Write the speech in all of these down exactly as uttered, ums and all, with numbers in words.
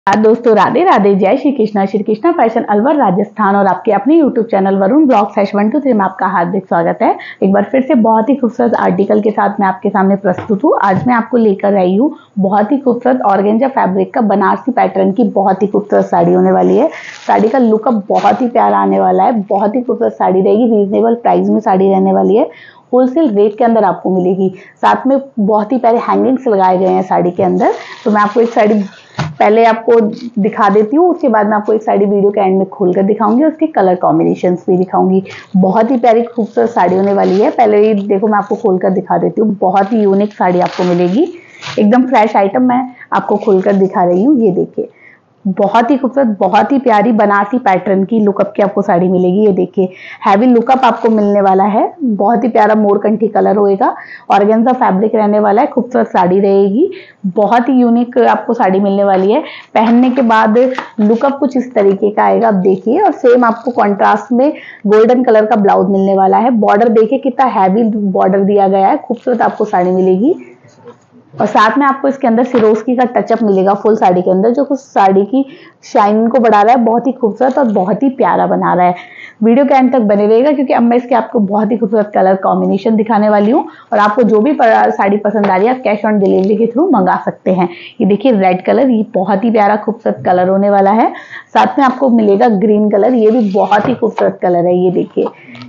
हाँ दोस्तों, राधे राधे, जय श्री कृष्णा। श्री कृष्णा फैशन अलवर राजस्थान और आपके अपने YouTube channel Varun blogs hash one two three में आपका हार्दिक स्वागत है। एक बार फिर से बहुत ही खूबसूरत आर्टिकल के साथ मैं आपके सामने प्रस्तुत हूँ। आज मैं आपको लेकर आई हूँ बहुत ही खूबसूरत ऑर्गेंजा फैब्रिक का बनारसी पैटर्न की बहुत ही खूबसूरत साड़ी होने वाली है। साड़ी का लुकअप बहुत ही प्यारा आने वाला है। बहुत ही खूबसूरत साड़ी रहेगी, रीजनेबल प्राइस में साड़ी रहने वाली है, होलसेल रेट के अंदर आपको मिलेगी। साथ में बहुत ही प्यारे हैंगिंग्स लगाए गए हैं साड़ी के अंदर। तो मैं आपको एक साड़ी पहले आपको दिखा देती हूँ, उसके बाद मैं आपको एक साड़ी वीडियो के एंड में खोलकर दिखाऊंगी, उसके कलर कॉम्बिनेशंस भी दिखाऊंगी। बहुत ही प्यारी खूबसूरत साड़ी होने वाली है। पहले ही देखो मैं आपको खोलकर दिखा देती हूँ। बहुत ही यूनिक साड़ी आपको मिलेगी, एकदम फ्रेश आइटम मैं आपको खोलकर दिखा रही हूँ। ये देखिए, बहुत ही खूबसूरत, बहुत ही प्यारी बनारसी पैटर्न की लुकअप की आपको साड़ी मिलेगी। ये देखिए, हैवी लुकअप आपको मिलने वाला है। बहुत ही प्यारा मोरकंठी कलर होएगा, ऑर्गेन्जा फैब्रिक रहने वाला है, खूबसूरत साड़ी रहेगी। बहुत ही यूनिक आपको साड़ी मिलने वाली है। पहनने के बाद लुकअप कुछ इस तरीके का आएगा, आप देखिए। और सेम आपको कॉन्ट्रास्ट में गोल्डन कलर का ब्लाउज मिलने वाला है। बॉर्डर देखिए कितना हैवी बॉर्डर दिया गया है, खूबसूरत आपको साड़ी मिलेगी। और साथ में आपको इसके अंदर सिरोस्की का टचअप मिलेगा फुल साड़ी के अंदर, जो कुछ साड़ी की शाइन को बढ़ा रहा है। बहुत ही खूबसूरत और बहुत ही प्यारा बना रहा है। वीडियो के एंड तक बने रहेगा, क्योंकि अब मैं इसके आपको बहुत ही खूबसूरत कलर कॉम्बिनेशन दिखाने वाली हूँ। और आपको जो भी साड़ी पसंद आ रही है, आप कैश ऑन डिलीवरी के थ्रू मंगा सकते हैं। ये देखिए रेड कलर, ये बहुत ही प्यारा खूबसूरत कलर होने वाला है। साथ में आपको मिलेगा ग्रीन कलर, ये भी बहुत ही खूबसूरत कलर है। ये देखिए,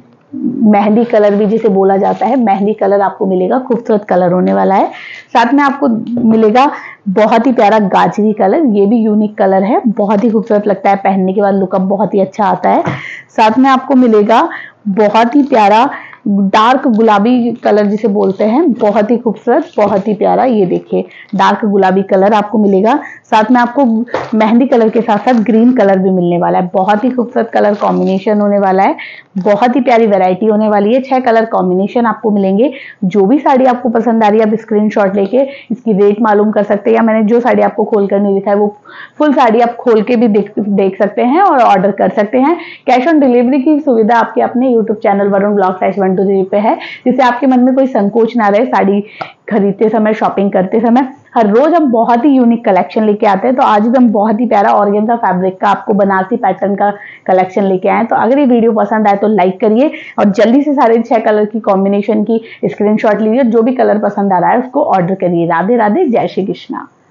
मेहंदी कलर भी जिसे बोला जाता है, मेहंदी कलर आपको मिलेगा, खूबसूरत कलर होने वाला है। साथ में आपको मिलेगा बहुत ही प्यारा गाजरी कलर, ये भी यूनिक कलर है, बहुत ही खूबसूरत लगता है। पहनने के बाद लुकअप बहुत ही अच्छा आता है। साथ में आपको मिलेगा बहुत ही प्यारा डार्क गुलाबी कलर जिसे बोलते हैं, बहुत ही खूबसूरत, बहुत ही प्यारा। ये देखिए, डार्क गुलाबी कलर आपको मिलेगा। साथ में आपको मेहंदी कलर के साथ साथ ग्रीन कलर भी मिलने वाला है। बहुत ही खूबसूरत कलर कॉम्बिनेशन होने वाला है। बहुत ही प्यारी वैरायटी होने वाली है। छह कलर कॉम्बिनेशन आपको मिलेंगे। जो भी साड़ी आपको पसंद आ रही है, आप स्क्रीनशॉट लेके इसकी रेट मालूम कर सकते हैं, या मैंने जो साड़ी आपको खोल कर नहीं दिखाई वो फुल साड़ी आप खोल के भी देख देख सकते हैं और ऑर्डर कर सकते हैं। कैश ऑन डिलीवरी की सुविधा आपके अपने YouTube channel Varun blogs hash one two three पे है, जिससे आपके मन में कोई संकोच ना रहे साड़ी खरीदते समय, शॉपिंग करते समय। हर रोज हम बहुत ही यूनिक कलेक्शन लेके आते हैं, तो आज भी हम बहुत ही प्यारा ऑर्गेन्जा फैब्रिक का आपको बनारसी पैटर्न का कलेक्शन लेके आए हैं। तो अगर ये वीडियो पसंद आए तो लाइक करिए और जल्दी से सारे छह कलर की कॉम्बिनेशन की स्क्रीनशॉट लीजिए। जो भी कलर पसंद आ रहा है उसको ऑर्डर करिए। राधे राधे, जय श्री कृष्णा।